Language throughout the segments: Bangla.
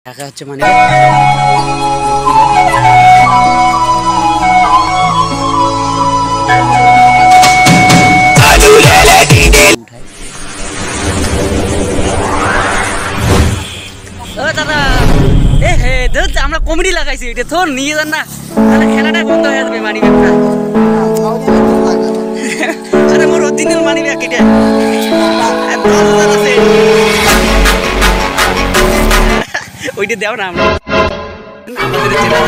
টাকা হচ্ছে মানে দাদা আমরা কমেডি লাগাইছি এটা তো নিয়ে যান না তাহলে খেলাটা বন্ধ হয়ে যাবে মানি ব্যাগটা আরে মোর অরিজিনাল মানি ব্যাগ এটা ওইটা দেও না আমরা আমাদের চেনা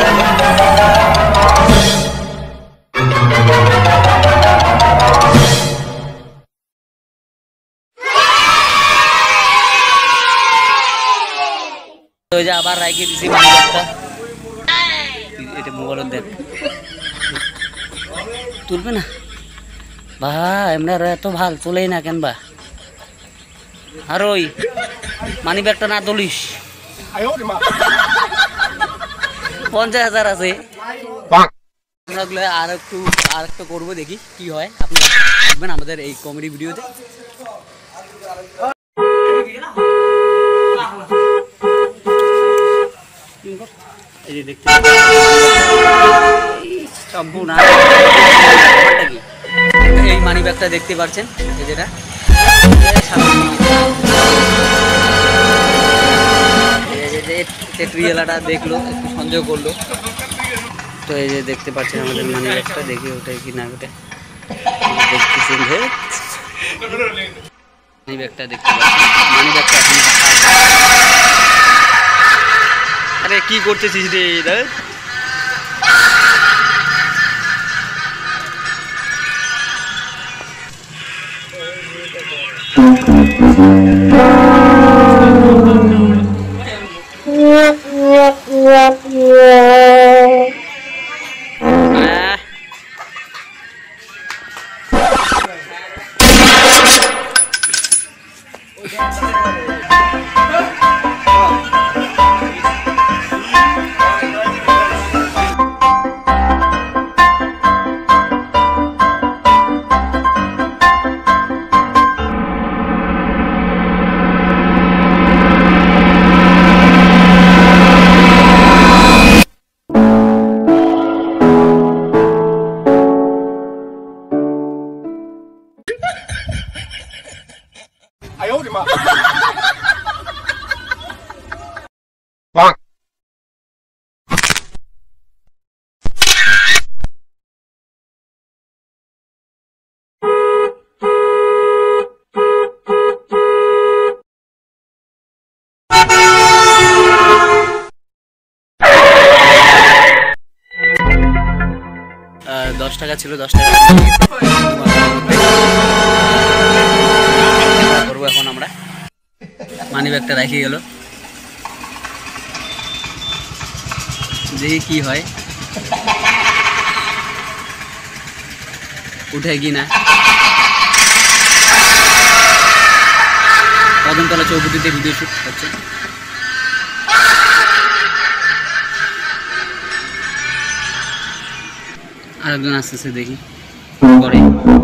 তো যে আবার রাইকে দিছি মানি ব্যাগটা এটা মোবাইল দেখ তুলবে না ভাই আমরা এত ভাল চলেই না কেন বা আর ওই মানি ব্যাগটা না তুলিস 50,000 আছে আর একটু করবো দেখি কি হয় আপনারা দেখবেন আমাদের এই কমেডি ভিডিওতে এই যে দেখতে সম্পূর্ণ এই মানি ব্যাগটা দেখতে পাচ্ছেন এই যেটা ট্রিয়েলাটা দেখলো একটু সন্দেহ করলো তো এই যে দেখতে পাচ্ছেন আমাদের মানি ব্যাগটা দেখি ওটাই কি না ওটা দেখতেছেন মানি ব্যাগটা দেখতে পাচ্ছেন মানি ব্যাগটা এখন আরে কি করতেছিস রে দাদা টাকা ছিল 10 টাকা করবো এখন আমরা মানি ব্যাগটা রেখে গেল দেখি কি হয় উঠে কি না কদমতলা চৌপতিতে ভিডিও শুট হচ্ছে আরেকজন আসতেছে দেখি করে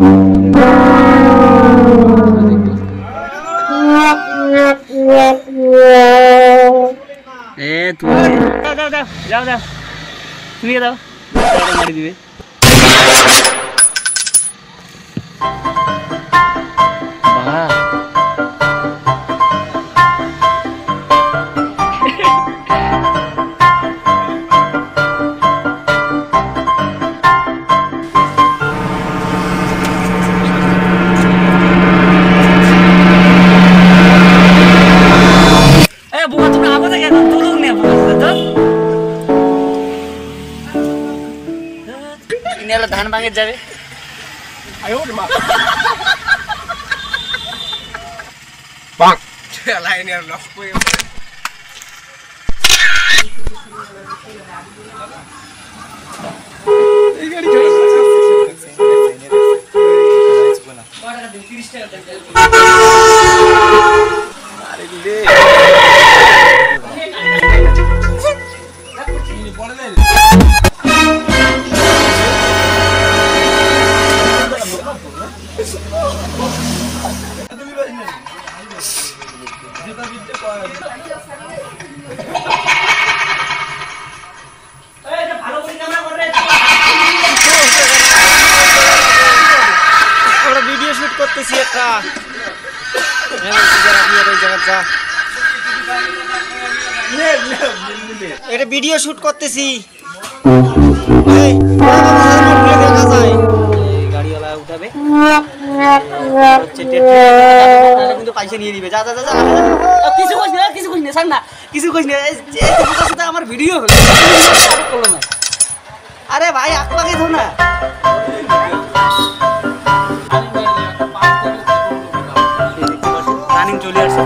যাও তুমি দাও মারি দিবে ধান ভাঙে যাবে জুতা বিদ্যে যা এটা ভিডিও শুট করতেছি এই, দেখা যায় গাড়িওয়ালা উঠাবে হচ্ছে কিন্তু পয়সা নিয়ে নিবে যা যা যা যা কিছু কইস না কিছু কইস না ছাড় না কিছু কইস না সাথে আমার ভিডিও হলো না আরে ভাই আকপাকে ধো না রানিং চলে আসছে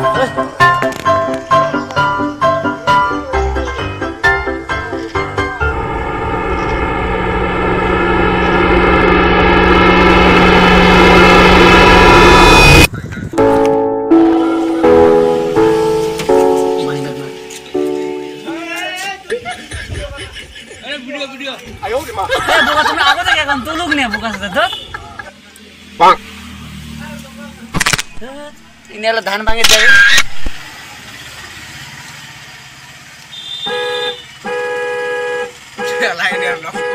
বোকা তোমরা আগে থেকে এখন তুলুক নিয়ে বোকা সাথে ধর ইনি হলো ধান ভাঙে যাবে